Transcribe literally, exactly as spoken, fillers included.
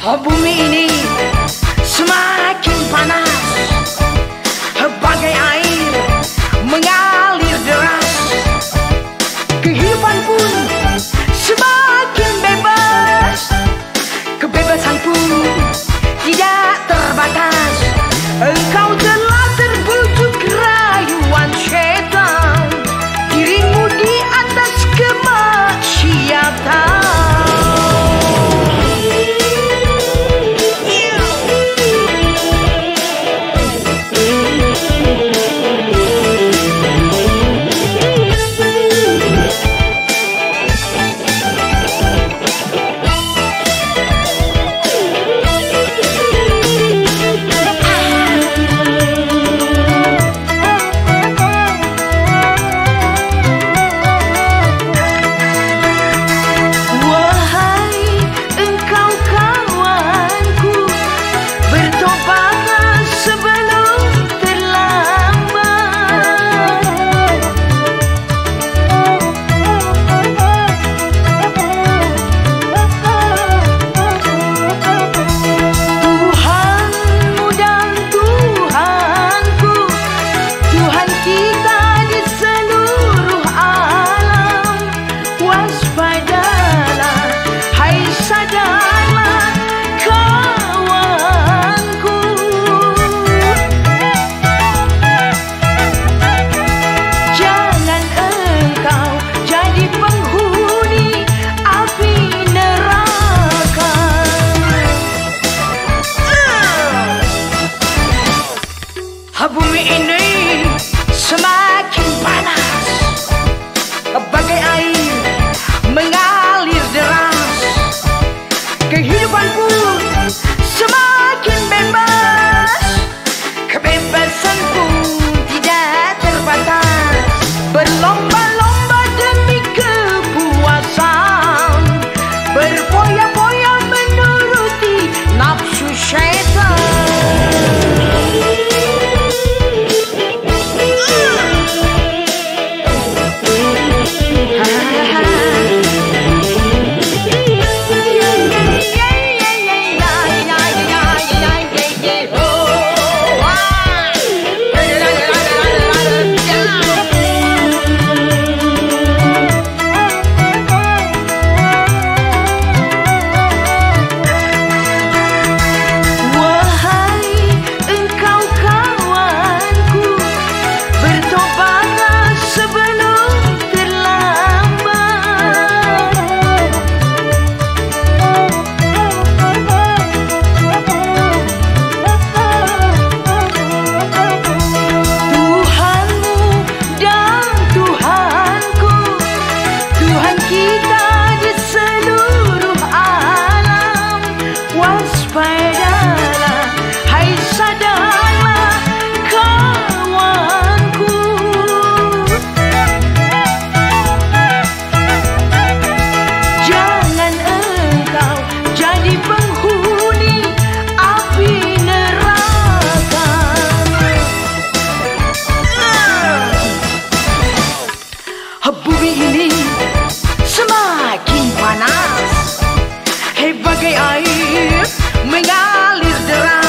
Oh, bumi ini semakin panas, bagai air mengalir deras. Kehidupan pun semakin bebas, kebebasan pun tidak terbatas. Engkau telah terbujuk rayuan setan, dirimu di atas kemaksiatan. Bumi ini semakin panas, bagai air mengalir deras. Kehidupan pun semakin bebas, kebebasan pun tidak terbatas. Berlomba-lomba demi kepuasan, berfoya-foya menuruti nafsu syaitan. Bumi ini semakin panas, bagai air mengalir deras.